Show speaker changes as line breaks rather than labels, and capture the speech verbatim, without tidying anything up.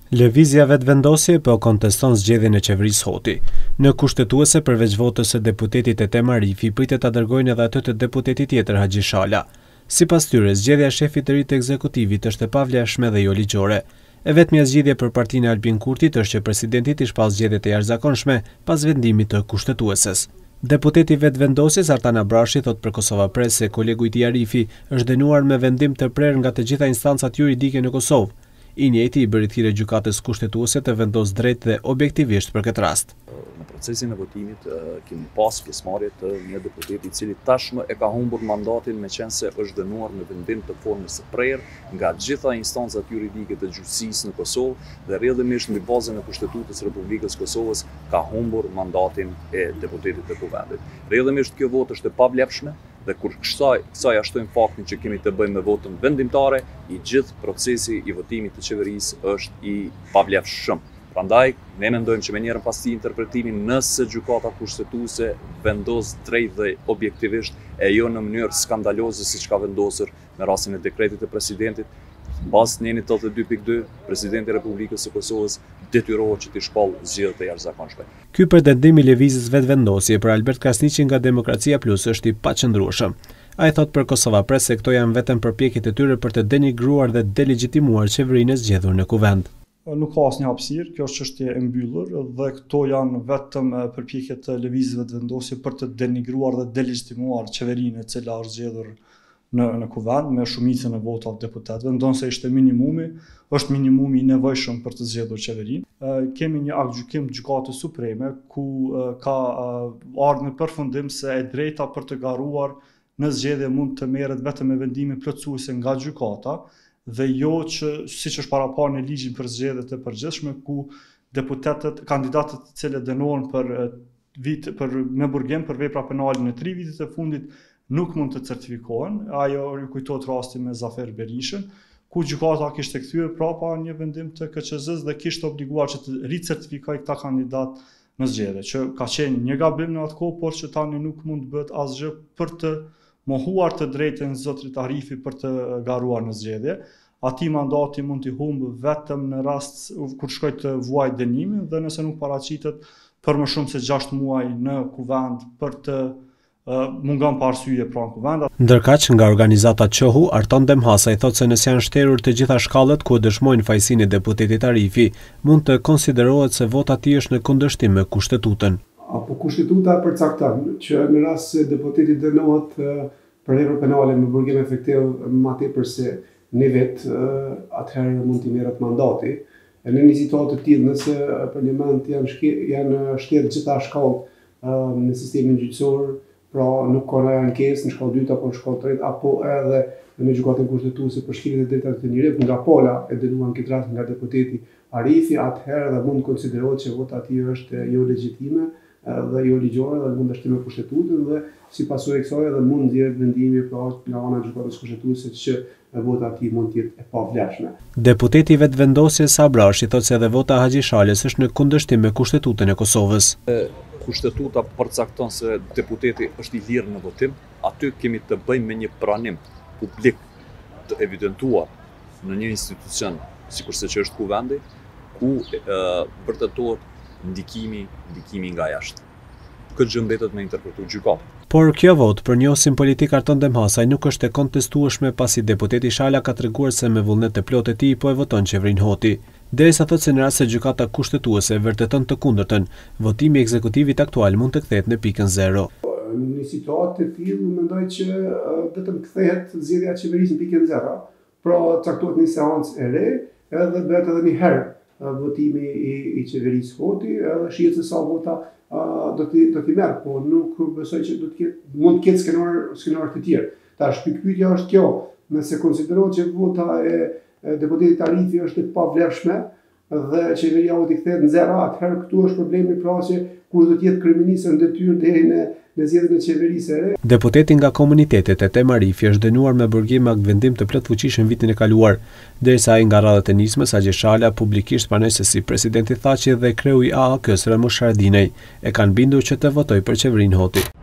Lëvizja vetëvendosje po konteston zgjedhjen e qeverisë Hoti. Në kushtetuese përveç votës së deputetit Etem Arifi, pritet ta dërgojnë edhe atë të deputetit tjetër Haxhi Shala. Sipas tyre, zgjedhja e shefit të ri të ekzekutivit është e pavlefshme dhe jo ligjore. E vetmja zgjidhje për partinë e Albin Kurtit është që presidenti të shpall zgjedhjet e jashtëzakonshme pas vendimit të kushtetueses. Deputeti vetëvendosjes Artan Abrashi thot për Kosova Press se kolegu i tij Arifi është dënuar me vendim të prerë nga të gjitha instancat juridike në Kosovë. I njëjti i bëri thirrje gjykatës kushtetuese të vendos drejt dhe objektivisht për këtë rast.
Në procesin e votimit kemi pas pjesëmarrje të një deputeti i cili tashmë e ka humbur mandatin me qenë se është dënuar me vendim të formës së prerë nga gjitha instancat juridike të gjyqësisë në Kosovë dhe rrjedhimisht mbi bazën e Kushtetutës së Republikës Kosovës ka humbur mandatin e deputetit të kuvendit. Rrjedhimisht kjo votë është e pavlefshme dhe kur kësaj kësaj ashtojmë faktin që kemi të bëjmë me votën vendimtare, i gjithë procesi i votimit të qeverisë është i pavlefshëm. Prandaj, ne mendojmë që me njerën pas ti interpretimin nëse gjykata kushtetuese vendos drejt dhe objektivisht e jo në mënyrë skandaloze siç ka vendosur me rastin e dekretit të presidentit, bazë njëni tetëdhjetë e dy pikë dy, presidenti i Republikës së Kosovës detyrohet që të shpallë zgjedhjet e jashtëzakonshme.
Ky pretendim i lëvizjes vetëvendosje për Albert Kasniqi nga Demokracia Plus është i paqëndrueshëm. Ai thot për Kosova Press se këto janë vetëm përpjekjet e tyre për të denigruar dhe delegjitimuar qeverinë e zgjedhur në kuvend.
Nuk ka asnjë hapësirë, kjo është çështje e mbyllur dhe këto janë vetëm përpjekje të lëvizjes vetëvendosje për të denigruar dhe delegjitimuar qeverinë e cila është zgjedhur në në kuvend me shumicën e votave të deputetëve, ndonse ishte minimumi, është minimumi i nevojshëm për të zgjedhur qeverinë. Kemi një akt gjykim të Gjykatës Supreme ku ka ardhur në përfundim se e drejta për të garuar në zgjedhje mund të merret vetëm me vendime plotësuese nga gjykata dhe jo që siç është paraparë në ligjin për zgjedhjet e përgjithshme ku deputetët, kandidatët të cilët dënohen për vit për me burgim për vepra penale në tre vitet e fundit nuk mund të certifikohen. Ajo ju kujtohet rasti me Zafer Berishën, ku gjykata kishte kthyer prapa një vendim të K Q Z-s dhe kishte obliguar që të ricertifikojë këta kandidat në zgjedhje, që ka qenë një gabim në atë kohë, por që tani nuk mund të bëhet asgjë për të mohuar të drejtën zotrit Arifi për të garuar në zgjedhje. Ati mandati mund t'i humbë vetëm në rast kur shkoj të vuaj dënimin dhe nëse nuk paraqitet për më shumë se gjashtë muaj në kuvend për të uh, mungon pa arsye pranë kuvendat.
Ndërkaq nga organizata Qohu, Artan Demhasa i thotë se nëse janë shterur të gjitha shkallët ku dëshmojnë fajësinë e deputetit Arifi, mund të konsiderohet se vota e tij është në kundërshtim me Kushtetutën.
Apo Kushtetuta përcakton që në rast se deputeti dënohet për vepra penale me burgim efektiv më tepër se një vit, atëherë mund t'i merret mandati. Në një situatë të tillë, nëse parlament janë janë shterë gjitha shkallët në sistemin gjyqësor, pra nuk ka në ankesë në shkallë dytë apo në shkallë tretë, apo edhe në gjykatën kushtetuese për shkelje të drejtave të njerëzit, nga pola e dënuar këtë rast nga deputeti Arifi, atëherë dhe mund konsiderohet që vota e tij është jo legjitime dhe jo ligjore dhe mund të shtimë Kushtetutën dhe si pasojë e kësaj edhe mund nxjerrë vendimi pra nga ana e gjykatës kushtetuese që vota e tij mund të jetë e pavlefshme.
Deputeti vetëvendosjes Abrashi thotë se edhe vota e Haxhi Shalës është në kundërshtim me Kushtetutën e Kosovës.
Kushtetuta përcakton se deputeti është i lirë në votim, aty kemi të bëjmë me një pranim publik të evidentuar në një institucion, sikurse që është kuvendi, ku vërtetohet ndikimi, ndikimi nga jashtë. Këtë gjë mbetet me interpretu gjykata.
Por kjo votë për njohësin politik Artan Demhasaj nuk është e kontestueshme pasi deputeti Shala ka treguar se me vullnet të plotë e tij po e voton qeverinë Hoti. Derisa thotë se në rast se gjykata kushtetuese vërteton të kundërtën, votimi i ekzekutivit aktual mund të kthehet në pikën zero.
Në një situatë të tillë mendoj që vetëm kthehet zgjedhja e qeverisë në pikën zero. Pra caktohet një seancë e re, edhe bëhet edhe një herë votimi i, i qeverisë Hoti, edhe shihet se sa vota uh, do t'i do t'i merr, po nuk besoj që do të ketë mund të ketë skenar skenar të tjerë. Tash pikpyetja është kjo, nëse konsiderohet që vota e, e deputetit Arifi është e pavlefshme dhe qeveria Hoti kthehet në zero, atëherë këtu është problemi pra që kush do të jetë kryeministër në detyrë deri në në zgjedhjen e qeverisë së re.
Deputeti nga komunitetet Etem Arifi është dënuar me burgim me vendim të plotfuqishëm vitin e kaluar, derisa ai nga radhat e nismës Haxhi Shala publikisht pranoi se si presidenti Thaçi dhe kreu i A A K-s Ramush Haradinaj e kanë bindur që të votojë për qeverinë Hoti.